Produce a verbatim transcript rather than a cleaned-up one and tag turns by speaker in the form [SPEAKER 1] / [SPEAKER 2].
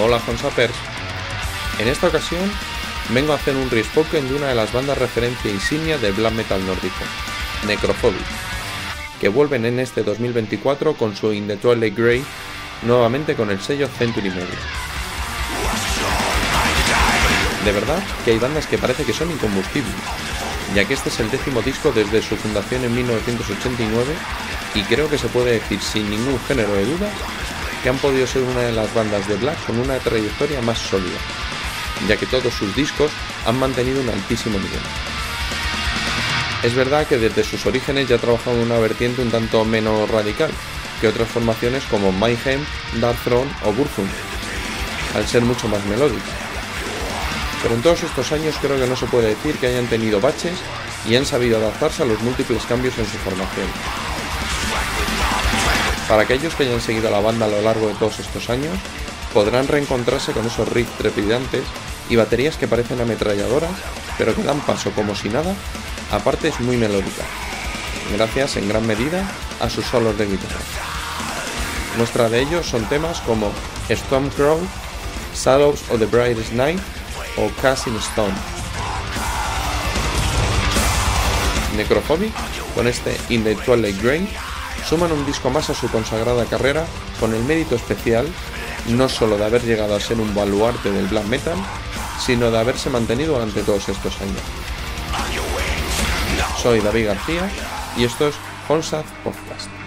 [SPEAKER 1] Hola Honsapers. En esta ocasión vengo a hacer un respoken de una de las bandas referencia insignia del black metal nórdico, Necrophobic, que vuelven en este dos mil veinticuatro con su In the Twilight Grey, nuevamente con el sello Century Media. De verdad que hay bandas que parece que son incombustibles, ya que este es el décimo disco desde su fundación en mil novecientos ochenta y nueve y creo que se puede decir sin ningún género de dudas que han podido ser una de las bandas de black con una trayectoria más sólida, ya que todos sus discos han mantenido un altísimo nivel. Es verdad que desde sus orígenes ya ha trabajado en una vertiente un tanto menos radical que otras formaciones como Mayhem, Darkthrone o Burzum, al ser mucho más melódica. Pero en todos estos años creo que no se puede decir que hayan tenido baches y han sabido adaptarse a los múltiples cambios en su formación. Para aquellos que hayan seguido a la banda a lo largo de todos estos años, podrán reencontrarse con esos riffs trepidantes y baterías que parecen ametralladoras, pero que dan paso como si nada, a partes muy melódicas, gracias en gran medida a sus solos de guitarra. Muestra de ellos son temas como Stormcrow, Shadows of the Brightest Night o Casting Stone. Necrophobic, con este In the Twilight Grey, suman un disco más a su consagrada carrera con el mérito especial no solo de haber llegado a ser un baluarte del black metal, sino de haberse mantenido durante todos estos años. Soy David García y esto es Honsap Podcast.